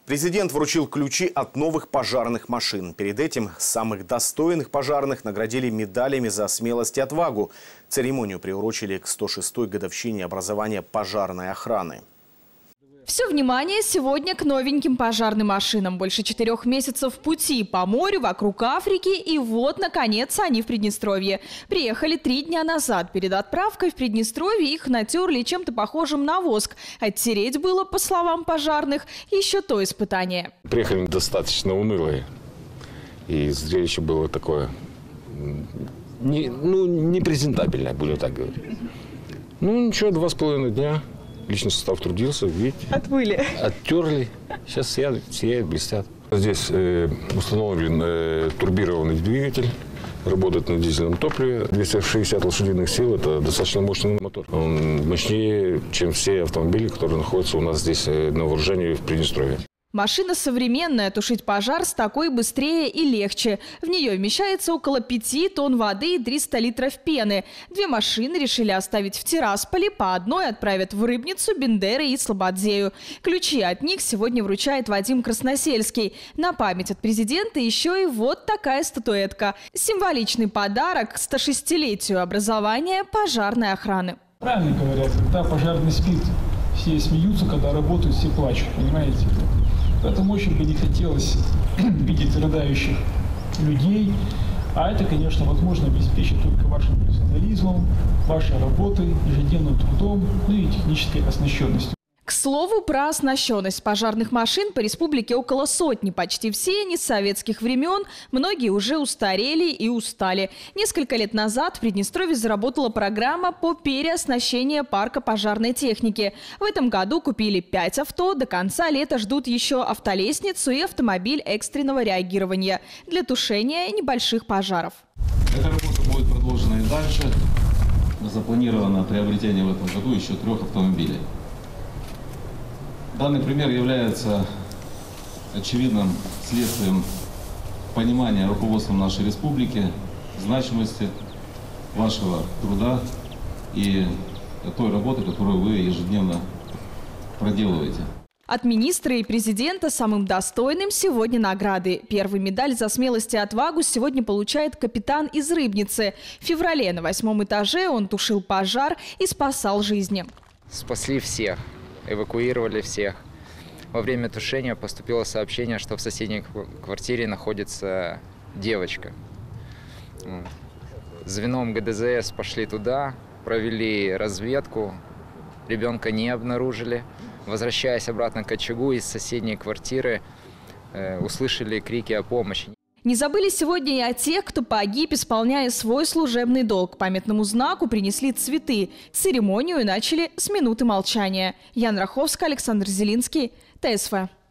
Президент вручил ключи от новых пожарных машин. Перед этим самых достойных пожарных наградили медалями за смелость и отвагу. Церемонию приурочили к 106-й годовщине образования пожарной охраны. Все внимание сегодня к новеньким пожарным машинам. Больше 4 месяцев в пути по морю, вокруг Африки. И вот, наконец, они в Приднестровье. Приехали 3 дня назад. Перед отправкой в Приднестровье их натерли чем-то похожим на воск. Оттереть было, по словам пожарных, еще то испытание. Приехали достаточно унылые. И зрелище было такое, непрезентабельное, будем так говорить. Ничего, 2,5 дня. Личный состав трудился, видите. Отмыли. Оттерли. Сейчас сияют, блестят. Здесь установлен турбированный двигатель. Работает на дизельном топливе. 260 лошадиных сил. Это достаточно мощный мотор. Он мощнее, чем все автомобили, которые находятся у нас здесь на вооружении в Приднестровье. Машина современная, тушить пожар с такой быстрее и легче. В нее вмещается около 5 тонн воды и 300 литров пены. 2 машины решили оставить в Тирасполе, по одной отправят в Рыбницу, Бендеры и Слободзею. Ключи от них сегодня вручает Вадим Красносельский. На память от президента еще и вот такая статуэтка. Символичный подарок к 106-летию образования пожарной охраны. Правильно говорят, когда пожарный спит, все смеются, когда работают, все плачут, понимаете? Поэтому очень бы не хотелось видеть рыдающих людей. А это, конечно, возможно обеспечить только вашим профессионализмом, вашей работой, ежедневным трудом, и технической оснащенностью. К слову, про оснащенность пожарных машин по республике около 100. Почти все не с советских времен, многие уже устарели и устали. Несколько лет назад в Приднестровье заработала программа по переоснащению парка пожарной техники. В этом году купили 5 авто, до конца лета ждут еще автолестницу и автомобиль экстренного реагирования для тушения небольших пожаров. Эта работа будет продолжена и дальше. Запланировано приобретение в этом году еще 3 автомобилей. Данный пример является очевидным следствием понимания руководством нашей республики значимости вашего труда и той работы, которую вы ежедневно проделываете. От министра и президента самым достойным сегодня награды. Первую медаль за смелость и отвагу сегодня получает капитан из Рыбницы. В феврале на 8-м этаже он тушил пожар и спасал жизни. Спасли всех. Эвакуировали всех. Во время тушения поступило сообщение, что в соседней квартире находится девочка. Звеном ГДЗС пошли туда, провели разведку, ребенка не обнаружили. Возвращаясь обратно к очагу из соседней квартиры, услышали крики о помощи. Не забыли сегодня и о тех, кто погиб, исполняя свой служебный долг. К памятному знаку принесли цветы. Церемонию начали с минуты молчания. Яна Раховская, Александр Зелинский, ТСВ.